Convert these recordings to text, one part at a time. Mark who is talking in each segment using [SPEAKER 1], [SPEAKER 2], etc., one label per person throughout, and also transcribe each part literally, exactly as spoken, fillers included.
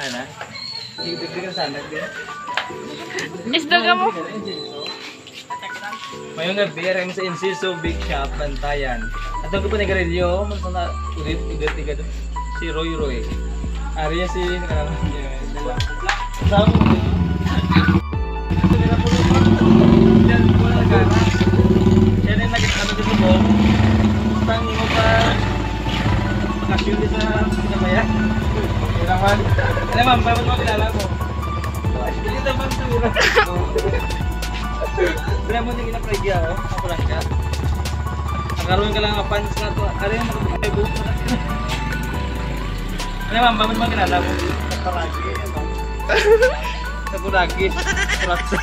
[SPEAKER 1] Ana? Dagdagan sana din.
[SPEAKER 2] Isda ka mo.
[SPEAKER 1] Mayong gabi, rin sa Inciso Big Shop, Bantayan. At ang kapag nag-radio, man na ulit, ulit, ulit, si Roy Roy. Ariya si, nakaraman niya. Sama mo. Ito nila po naman. Yan po na nagana. Yan yung nag-ano dito po. Tangi mo pa. Makasyon din sa pinabayan. Kailangan. Ano ma'am, paano mo kilala mo? Hindi ito ma'am tumira. Pero mo yung kinapragya, oh. Kapulas ka. Nakaroon ka lang ang pants na ito. Ano yung nakapag-ibig mo na? Ano ma'am, paano mo kilala mo? Kaparagi, ano? Kaparagi. Kaparagi.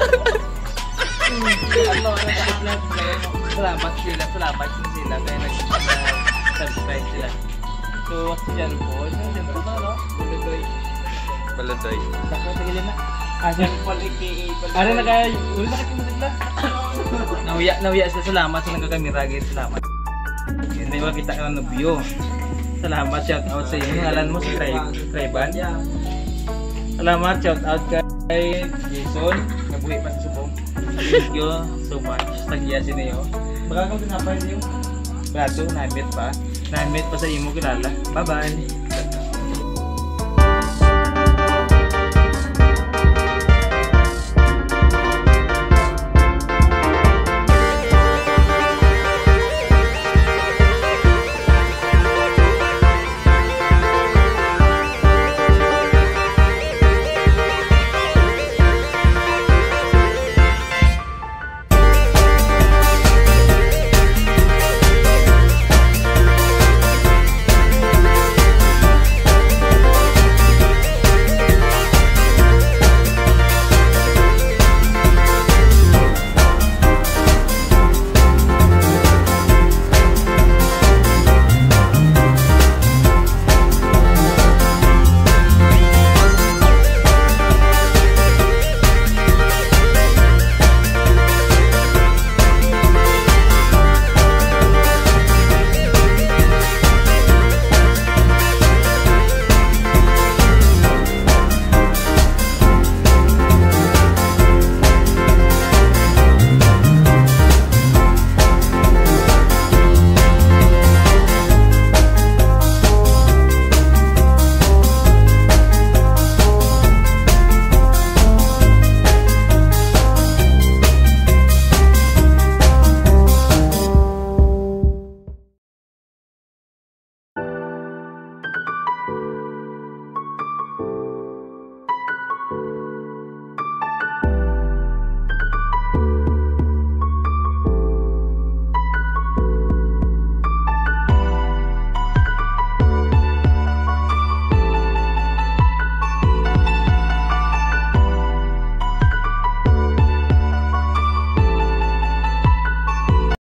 [SPEAKER 1] Ano, ano, salamat sila, salamat sila. Kaya nag-subscribe sila. So, what's dyan po? Dyan po ba, no? Baladoy.
[SPEAKER 3] Baladoy.
[SPEAKER 1] Dako, tagilin na. Ah, dyan po. Ano na kaya, uli na kakimutin na. Nawiya, nawiya sila. Salamat sa nagkakamira. Salamat. Hindi ba kita ka ng view. Salamat, shout out sa iyo. Ngalan mo si Crayban. Salamat, shout out kay Jason. Nabuhi pa sa subong. Thank you so much. Tagya si Neo. Baka kung tinapay niyo. Brato, na-meet pa. Na-meet pa sa imo kilala. Bye-bye.